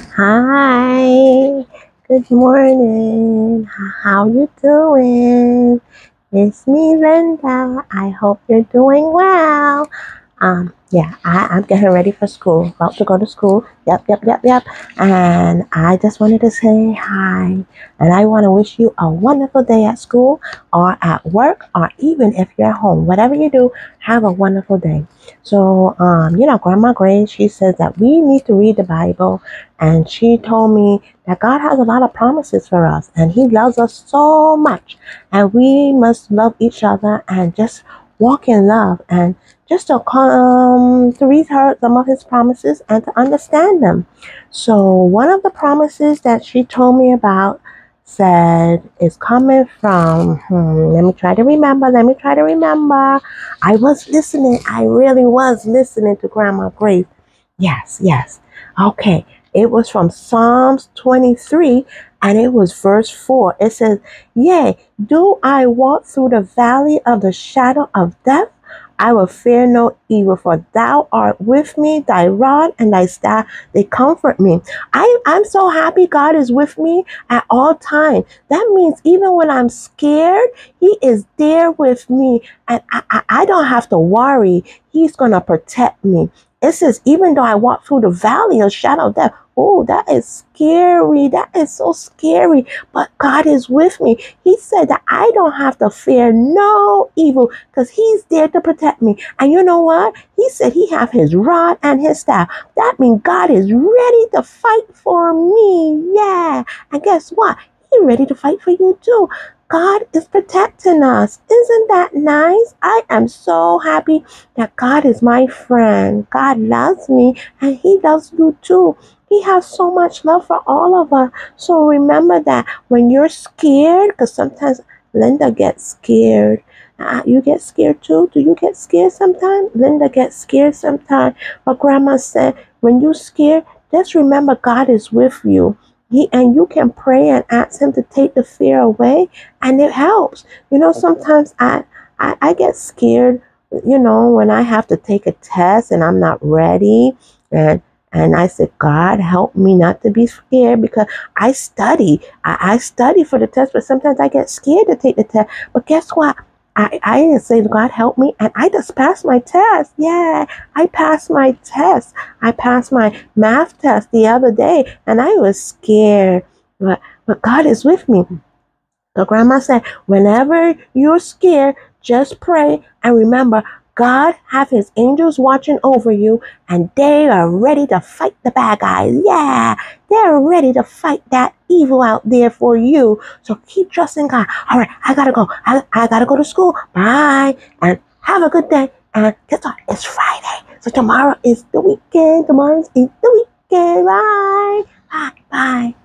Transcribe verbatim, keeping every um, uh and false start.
Hi, good morning. H- How you doing? It's me, Linda. I hope you're doing well. Um, yeah, I, I'm getting ready for school, about to go to school. Yep, yep, yep, yep. And I just wanted to say hi. And I want to wish you a wonderful day at school or at work or even if you're at home. Whatever you do, have a wonderful day. So, um, you know, Grandma Grace, she says that we need to read the Bible. And she told me that God has a lot of promises for us and He loves us so much. And we must love each other and just walk in love and just to come to read her some of his promises and to understand them. So one of the promises that she told me about said is coming from hmm, let me try to remember let me try to remember I was listening I really was listening to Grandma Grace. Yes, yes. Okay, it was from Psalms twenty-three and it was verse four. It says, yea, do I walk through the valley of the shadow of death, I will fear no evil, for thou art with me, thy rod and thy staff, they comfort me. I, I'm so happy God is with me at all times. That means even when I'm scared, He is there with me and I, I, I don't have to worry. He's going to protect me. It says, even though I walk through the valley of shadow of death, oh, that is scary. That is so scary. But God is with me. He said that I don't have to fear no evil because He's there to protect me. And you know what? He said He have His rod and His staff. That means God is ready to fight for me. Yeah. And guess what? He's ready to fight for you too. God is protecting us. Isn't that nice? I am so happy that God is my friend. God loves me and He loves you too. He has so much love for all of us. So remember that when you're scared, because sometimes Linda gets scared. Uh, you get scared too? Do you get scared sometimes? Linda gets scared sometimes. But Grandma said, when you're scared, just remember God is with you. He, and you can pray and ask Him to take the fear away, and it helps. You know, sometimes I, I, I get scared, you know, when I have to take a test and I'm not ready. And and I said, God, help me not to be scared because I study. I, I study for the test, but sometimes I get scared to take the test. But guess what? I, I didn't say, God, help me. And I just passed my test. Yeah, I passed my test. I passed my math test the other day and I was scared. But, but God is with me. So Grandma said, whenever you're scared, just pray and remember, God have His angels watching over you and they are ready to fight the bad guys. Yeah, they're ready to fight that evil out there for you. So keep trusting God. All right, I gotta go. I, I gotta go to school. Bye. And have a good day. And guess what? It's Friday. So tomorrow is the weekend. Tomorrow is the weekend. Bye. Bye. Bye.